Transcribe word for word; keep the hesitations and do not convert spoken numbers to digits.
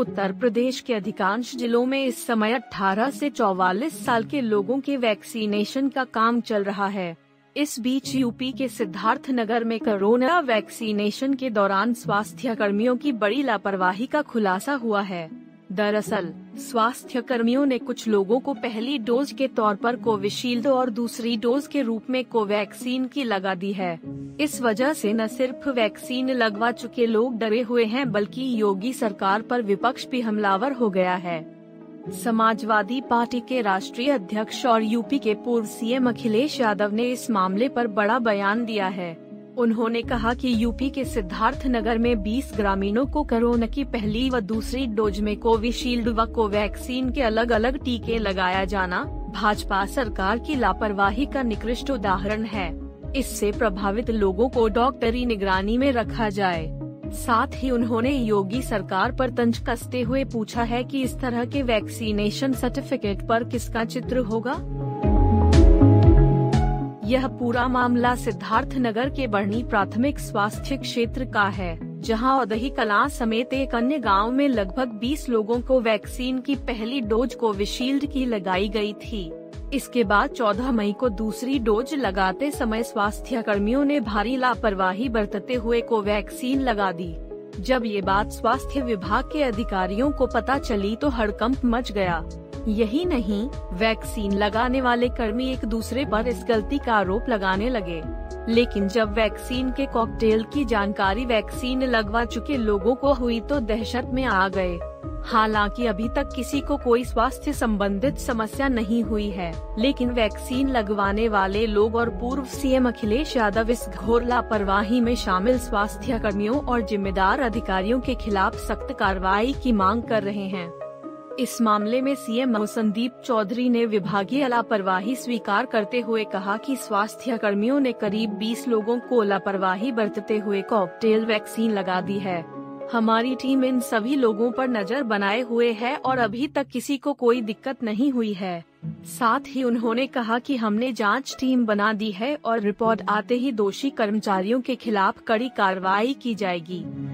उत्तर प्रदेश के अधिकांश जिलों में इस समय अठारह से चौवालीस साल के लोगों के वैक्सीनेशन का काम चल रहा है। इस बीच यूपी के सिद्धार्थ नगर में कोरोना वैक्सीनेशन के दौरान स्वास्थ्य कर्मियों की बड़ी लापरवाही का खुलासा हुआ है। दरअसल स्वास्थ्य कर्मियों ने कुछ लोगों को पहली डोज के तौर पर कोविशील्ड और दूसरी डोज के रूप में कोवैक्सीन की लगा दी है। इस वजह से न सिर्फ वैक्सीन लगवा चुके लोग डरे हुए हैं, बल्कि योगी सरकार पर विपक्ष भी हमलावर हो गया है। समाजवादी पार्टी के राष्ट्रीय अध्यक्ष और यूपी के पूर्व सीएम अखिलेश यादव ने इस मामले पर बड़ा बयान दिया है। उन्होंने कहा कि यूपी के सिद्धार्थ नगर में बीस ग्रामीणों को कोरोना की पहली व दूसरी डोज में कोविशील्ड व कोवैक्सीन के अलग अलग टीके लगाया जाना भाजपा सरकार की लापरवाही का निकृष्ट उदाहरण है। इससे प्रभावित लोगों को डॉक्टरी निगरानी में रखा जाए। साथ ही उन्होंने योगी सरकार पर तंज कसते हुए पूछा है कि इस तरह के वैक्सीनेशन सर्टिफिकेट पर किसका चित्र होगा। यह पूरा मामला सिद्धार्थ नगर के बढ़नी प्राथमिक स्वास्थ्य क्षेत्र का है, जहां औदही कलां समेत एक अन्य गांव में लगभग बीस लोगों को वैक्सीन की पहली डोज कोविशील्ड की लगाई गई थी। इसके बाद चौदह मई को दूसरी डोज लगाते समय स्वास्थ्य कर्मियों ने भारी लापरवाही बरतते हुए कोवैक्सीन लगा दी। जब ये बात स्वास्थ्य विभाग के अधिकारियों को पता चली तो हड़कंप मच गया। यही नहीं, वैक्सीन लगाने वाले कर्मी एक दूसरे पर इस गलती का आरोप लगाने लगे। लेकिन जब वैक्सीन के कॉकटेल की जानकारी वैक्सीन लगवा चुके लोगों को हुई तो दहशत में आ गए। हालांकि अभी तक किसी को कोई स्वास्थ्य संबंधित समस्या नहीं हुई है, लेकिन वैक्सीन लगवाने वाले लोग और पूर्व सीएम अखिलेश यादव इस घोर लापरवाही में शामिल स्वास्थ्य कर्मियों और जिम्मेदार अधिकारियों के खिलाफ सख्त कार्रवाई की मांग कर रहे हैं। इस मामले में सीएम संदीप चौधरी ने विभागीय लापरवाही स्वीकार करते हुए कहा कि स्वास्थ्य कर्मियों ने करीब बीस लोगों को लापरवाही बरतते हुए कॉकटेल वैक्सीन लगा दी है। हमारी टीम इन सभी लोगों पर नजर बनाए हुए है और अभी तक किसी को कोई दिक्कत नहीं हुई है। साथ ही उन्होंने कहा कि हमने जांच टीम बना दी है और रिपोर्ट आते ही दोषी कर्मचारियों के खिलाफ कड़ी कार्रवाई की जाएगी।